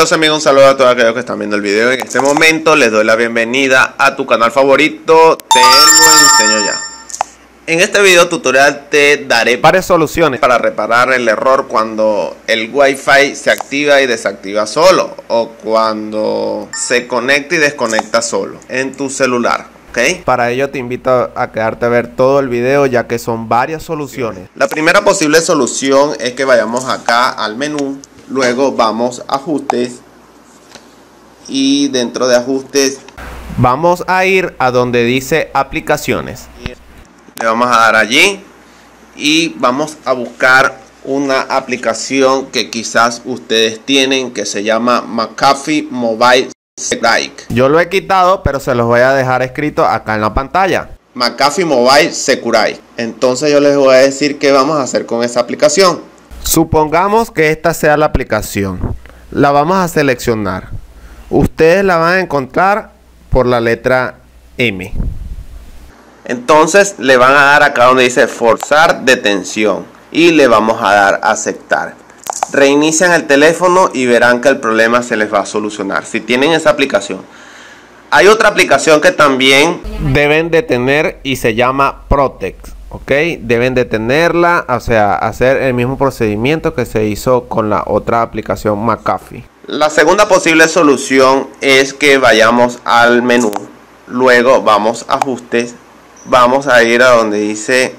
Saludos amigos, un saludo a todos aquellos que están viendo el video. En este momento les doy la bienvenida a tu canal favorito, te lo enseño ya. En este video tutorial te daré varias soluciones para reparar el error cuando el Wi-Fi se activa y desactiva solo, o cuando se conecta y desconecta solo en tu celular. ¿Okay? Para ello te invito a quedarte a ver todo el video, ya que son varias soluciones. La primera posible solución es que vayamos acá al menú. Luego vamos a ajustes y dentro de ajustes vamos a ir a donde dice aplicaciones. Le vamos a dar allí y vamos a buscar una aplicación que quizás ustedes tienen, que se llama McAfee Mobile Security. Yo lo he quitado, pero se los voy a dejar escrito acá en la pantalla. McAfee Mobile Security. Entonces yo les voy a decir qué vamos a hacer con esa aplicación. Supongamos que esta sea la aplicación. La vamos a seleccionar. Ustedes la van a encontrar por la letra M. Entonces le van a dar acá donde dice forzar detención y le vamos a dar a aceptar. Reinician el teléfono y verán que el problema se les va a solucionar si tienen esa aplicación. Hay otra aplicación que también deben de tener y se llama Protect. Ok, deben de tenerla, o sea, hacer el mismo procedimiento que se hizo con la otra aplicación McAfee. La segunda posible solución es que vayamos al menú, luego vamos a ajustes, vamos a ir a donde dice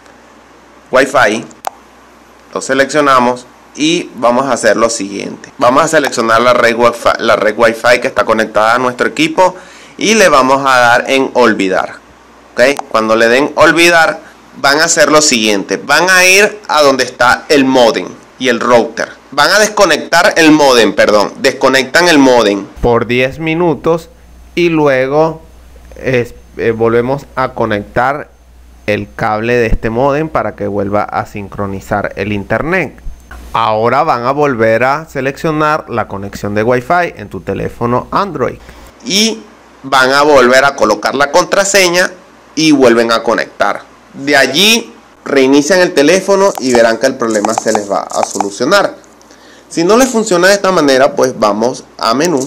Wi-Fi, lo seleccionamos y vamos a hacer lo siguiente. Vamos a seleccionar la red Wi-Fi que está conectada a nuestro equipo y le vamos a dar en olvidar. Ok, cuando le den olvidar, van a hacer lo siguiente. Van a ir a donde está el modem y el router. Van a desconectar el modem, perdón. Desconectan el modem por 10 minutos y luego volvemos a conectar el cable de este modem para que vuelva a sincronizar el internet. Ahora van a volver a seleccionar la conexión de Wi-Fi en tu teléfono Android y van a volver a colocar la contraseña y vuelven a conectar. De allí reinician el teléfono y verán que el problema se les va a solucionar. Si no les funciona de esta manera, pues vamos a menú,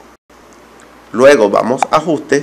luego vamos a ajustes.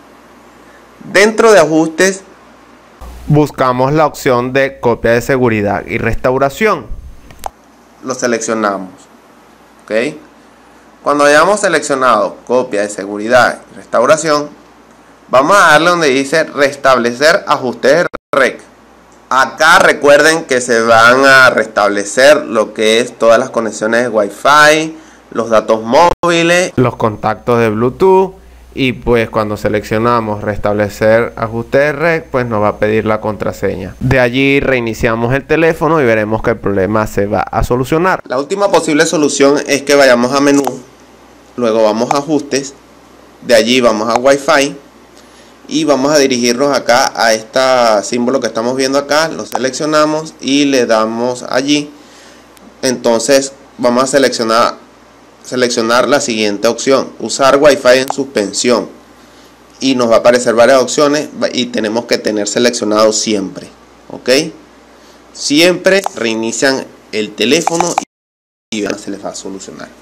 Dentro de ajustes buscamos la opción de copia de seguridad y restauración. Lo seleccionamos. ¿Ok? Cuando hayamos seleccionado copia de seguridad y restauración, vamos a darle donde dice restablecer ajustes de red. Acá recuerden que se van a restablecer lo que es todas las conexiones de Wi-Fi, los datos móviles, los contactos de Bluetooth. Y pues cuando seleccionamos restablecer ajuste de red, pues nos va a pedir la contraseña. De allí reiniciamos el teléfono y veremos que el problema se va a solucionar. La última posible solución es que vayamos a menú, luego vamos a ajustes, de allí vamos a Wi-Fi y vamos a dirigirnos acá a este símbolo que estamos viendo acá. Lo seleccionamos y le damos allí. Entonces vamos a seleccionar la siguiente opción, usar Wi-Fi en suspensión, y nos va a aparecer varias opciones y tenemos que tener seleccionado siempre. Ok, siempre reinician el teléfono y se les va a solucionar.